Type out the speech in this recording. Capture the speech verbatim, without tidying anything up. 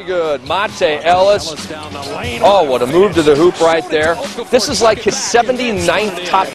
good. Monta Ellis. Oh, what a move to the hoop right there. This is like his seventy-ninth top